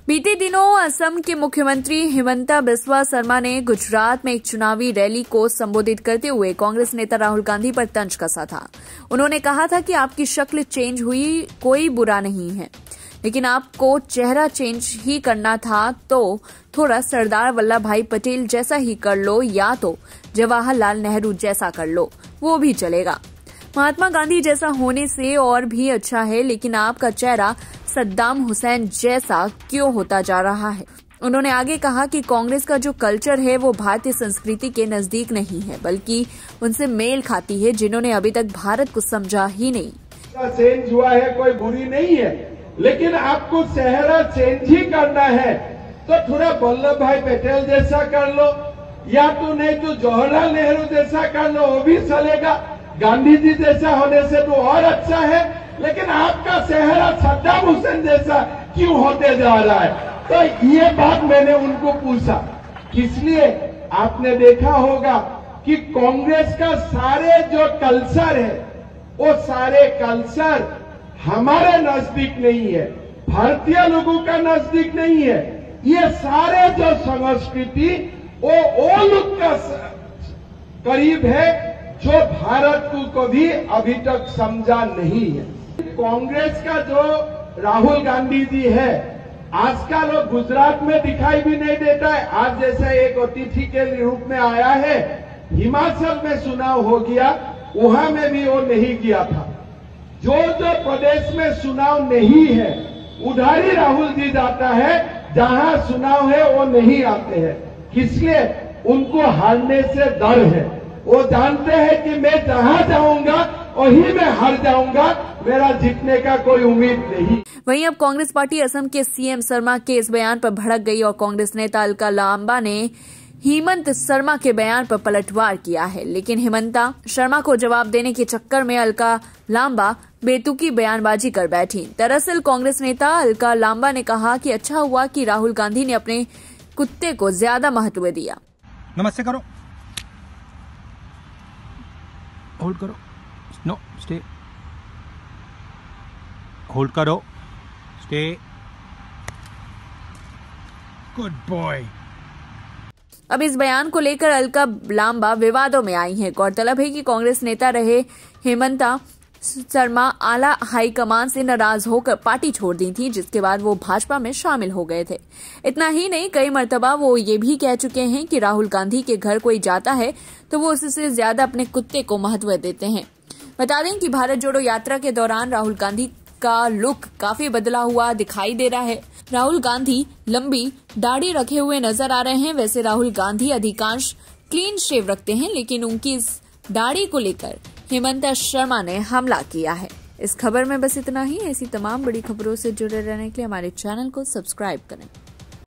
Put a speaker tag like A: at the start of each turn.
A: बीते दिनों असम के मुख्यमंत्री हिमंता बिस्वा शर्मा ने गुजरात में एक चुनावी रैली को संबोधित करते हुए कांग्रेस नेता राहुल गांधी पर तंज कसा था। उन्होंने कहा था कि आपकी शक्ल चेंज हुई कोई बुरा नहीं है, लेकिन आपको चेहरा चेंज ही करना था तो थोड़ा सरदार वल्लभ भाई पटेल जैसा ही कर लो या तो जवाहरलाल नेहरू जैसा कर लो, वो भी चलेगा। महात्मा गांधी जैसा होने से और भी अच्छा है, लेकिन आपका चेहरा सद्दाम हुसैन जैसा क्यों होता जा रहा है। उन्होंने आगे कहा कि कांग्रेस का जो कल्चर है वो भारतीय संस्कृति के नजदीक नहीं है, बल्कि उनसे मेल खाती है, जिन्होंने अभी तक भारत को समझा ही नहीं।
B: चेंज हुआ है कोई बुरी नहीं है, लेकिन आपको चेहरा चेंज ही करना है तो थोड़ा वल्लभ भाई पटेल जैसा कर लो, या तो नहीं तो जवाहरलाल नेहरू जैसा कर लो, वो भी चलेगा। गांधी जी जैसा होने से तो और अच्छा है, लेकिन आपका चेहरा सद्दाम हुसैन जैसा क्यों होते जा रहा है। तो ये बात मैंने उनको पूछा, इसलिए आपने देखा होगा कि कांग्रेस का सारे जो कल्चर है वो सारे कल्चर हमारे नजदीक नहीं है, भारतीय लोगों का नजदीक नहीं है। ये सारे जो संस्कृति वो लोग का करीब है जो भारत को कभी अभी तक समझा नहीं है। कांग्रेस का जो राहुल गांधी जी है, आजकल वो गुजरात में दिखाई भी नहीं देता है। आज जैसे एक अतिथि के रूप में आया है, हिमाचल में चुनाव हो गया, वहां में भी वो नहीं किया था। जो प्रदेश में चुनाव नहीं है उधर ही राहुल जी जाता है, जहां चुनाव है वो नहीं आते हैं। इसलिए उनको हारने से डर है। वो जानते हैं कि मैं जहां जाऊंगा वहीं मैं हार जाऊंगा, मेरा जीतने का कोई उम्मीद नहीं।
A: वहीं अब कांग्रेस पार्टी असम के सीएम शर्मा के इस बयान पर भड़क गई और कांग्रेस नेता अलका लांबा ने हेमंत शर्मा के बयान पर पलटवार किया है। लेकिन हेमंता शर्मा को जवाब देने के चक्कर में अलका लांबा बेतुकी बयानबाजी कर बैठी। दरअसल कांग्रेस नेता अलका लांबा ने कहा कि अच्छा हुआ कि राहुल गांधी ने अपने कुत्ते को ज्यादा महत्व दिया।
C: नमस्ते करो, होल्ड करो, नो स्टे, होल्ड करो, स्टे, गुड बॉय।
A: अब इस बयान को लेकर अलका लांबा विवादों में आई हैं। गौरतलब है कि कांग्रेस नेता रहे हेमंता शर्मा आला हाईकमान से नाराज होकर पार्टी छोड़ दी थी, जिसके बाद वो भाजपा में शामिल हो गए थे। इतना ही नहीं, कई मर्तबा वो ये भी कह चुके हैं कि राहुल गांधी के घर कोई जाता है तो वो उससे ज्यादा अपने कुत्ते को महत्व देते हैं। बता दें कि भारत जोड़ो यात्रा के दौरान राहुल गांधी का लुक काफी बदला हुआ दिखाई दे रहा है। राहुल गांधी लंबी दाढ़ी रखे हुए नजर आ रहे हैं। वैसे राहुल गांधी अधिकांश क्लीन शेव रखते हैं, लेकिन उनकी इस दाढ़ी को लेकर हेमंता शर्मा ने हमला किया है। इस खबर में बस इतना ही। ऐसी तमाम बड़ी खबरों से जुड़े रहने के लिए हमारे चैनल को सब्सक्राइब करें।